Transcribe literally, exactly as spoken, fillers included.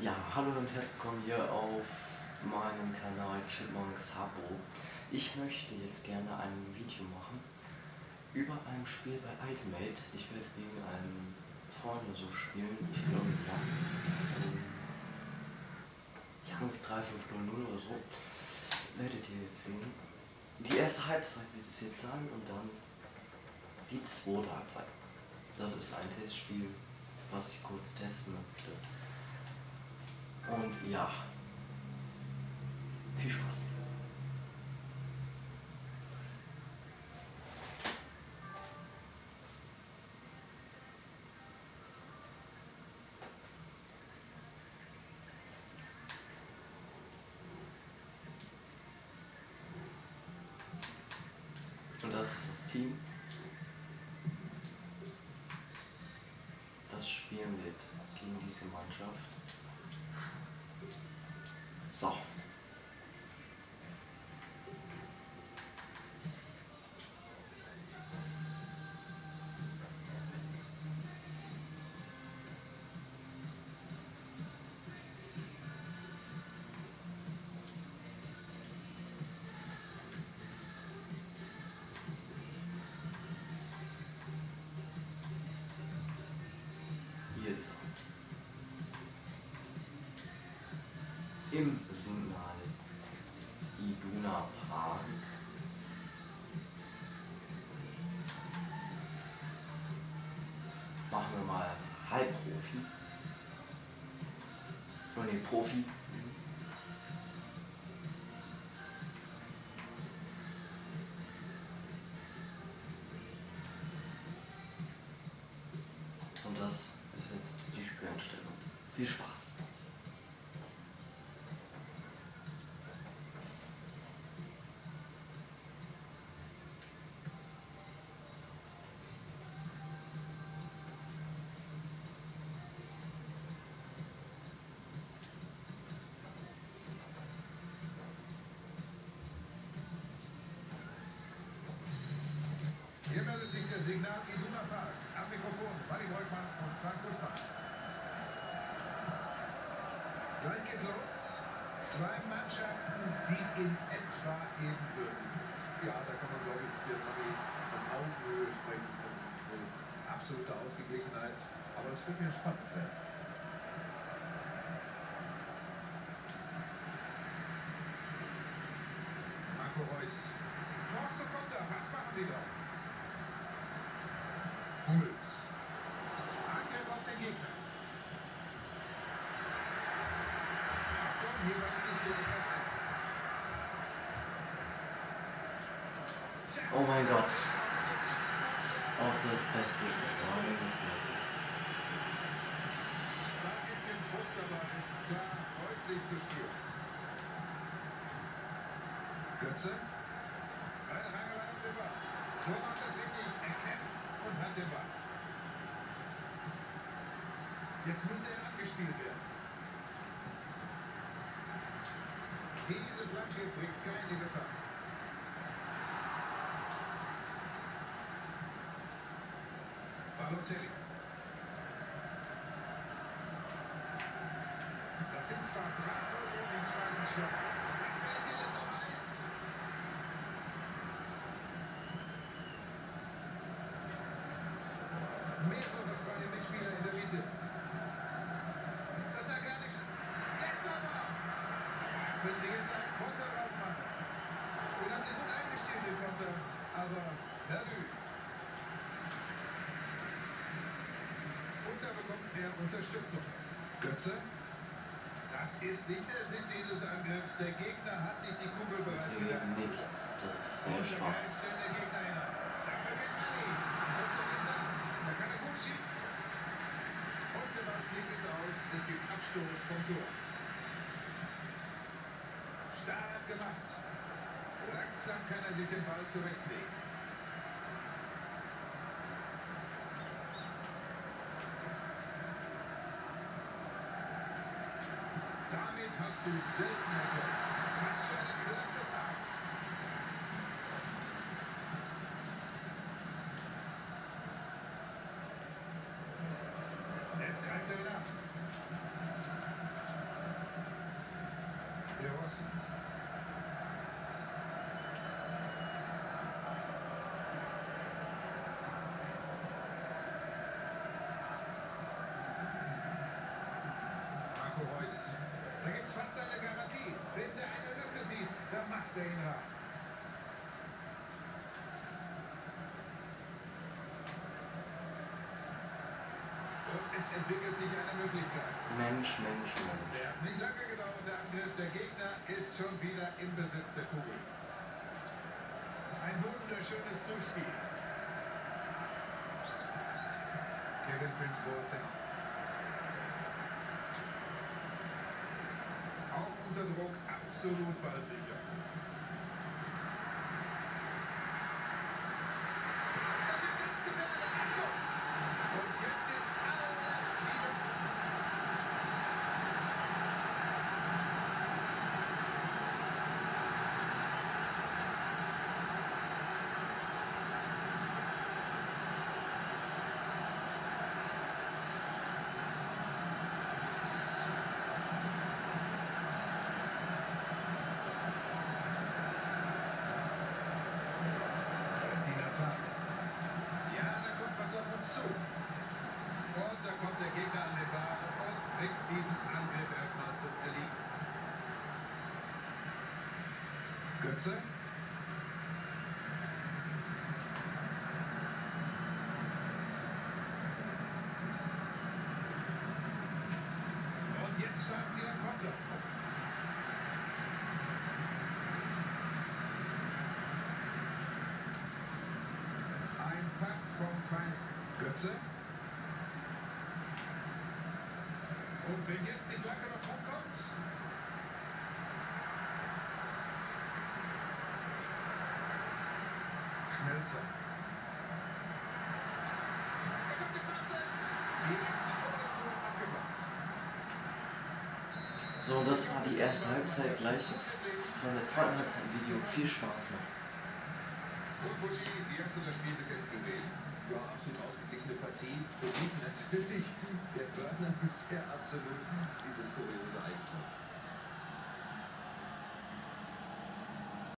Ja, hallo und herzlich willkommen hier auf meinem Kanal Chipmunks Habo. Ich möchte jetzt gerne ein Video machen über ein Spiel bei Ultimate. Ich werde gegen einen Freund so spielen, ich glaube Jans, ähm, Jans drei fünf null null oder so, werdet ihr jetzt sehen. Die erste Halbzeit wird es jetzt sein und dann die zweite Halbzeit. Das ist ein Testspiel, was ich kurz testen möchte. Und ja, viel Spaß. Und das ist das Team, das spielen wird gegen diese Mannschaft. So. Hier ist er. Im Signal Iduna Park. Machen wir mal Halbprofi. Oh ne, Profi. Und das ist jetzt die Spieleinstellung. Viel Spaß! Hier meldet sich der Signal Iduna Park. Am Mikrofon Fanny Breukmann und Frank Buschmann. Gleich geht's los. Zwei Mannschaften, die in etwa ebenbürtig sind. Ja, da kann man, glaube ich, hier von Augenhöhe sprechen, von, von absoluter Ausgeglichenheit. Aber es wird mir spannend werden. Marco Reus. Chance zum Konter. Was machen die da? Hummels. Angriff auf den Gegner. Achtung, hier wagt sich der etwas an. Oh mein Gott. Auch das Beste. Meine Fresse. Da ist jetzt Druck dabei. Klar, deutlich zu spüren. Götze. Eine Rangelei auf den Ball. Torwart das richtig erkennt und hat den Ball. Jetzt müsste er angespielt werden. Diese Flanke bringt keine Gefahr. Balotelli. Das sind zwar drei Euro ins zweiten Schlag. Das Bällchen ist noch heiß. Mehrere freie Mitspieler in der Mitte. Das er gar nicht. Jetzt aber! Können Sie jetzt einen Konter drauf machen? Den haben Sie gut eingestellt, den Konter. Aber Verlü. Und da bekommt er Unterstützung. Götze. Das ist nicht der Sinn dieses Angriffs. Der Gegner hat sich die Kugel Das bereits hier gedacht. wird nichts. Das ist sehr Und schwach. der stellt der Gegner hin. Dafür geht Mani. Aus der Distanz. Da kann er gut schießen. Und der Ball fliegt jetzt aus. Es gibt Abstoß vom Tor. Stark gemacht. Langsam kann er sich den Ball zurechtlegen. Damit hast du selten Erfolg. Was für eine klasse Tat. Jetzt reißt er wieder ab. entwickelt sich eine Möglichkeit. Mensch, Mensch, Mensch. Der hat nicht lange gedauert, der Angriff. Der Gegner ist schon wieder im Besitz der Kugel. Ein wunderschönes Zuspiel. Kevin Prince Boateng. Auch unter Druck absolut ballsicher. Diesen Angriff erstmal zum Erliegen. Götze. Und jetzt starten wir im Konter. Ein Pass vom Feinsten. Götze. Und wenn jetzt die Flanke noch hochkommt. Schmelzer. Da kommt die Passe. Direkt vor der Tor abgemacht. So, das war die erste Halbzeit. Gleich gibt es von der zweiten Halbzeit ein Video. Viel Spaß noch. Und Buschi, wie hast du das Spiel bis jetzt gesehen? Ja, absolut ausgeglichene Partie. Für mich natürlich der Burner bisher absolut dieses kuriose Eigentum.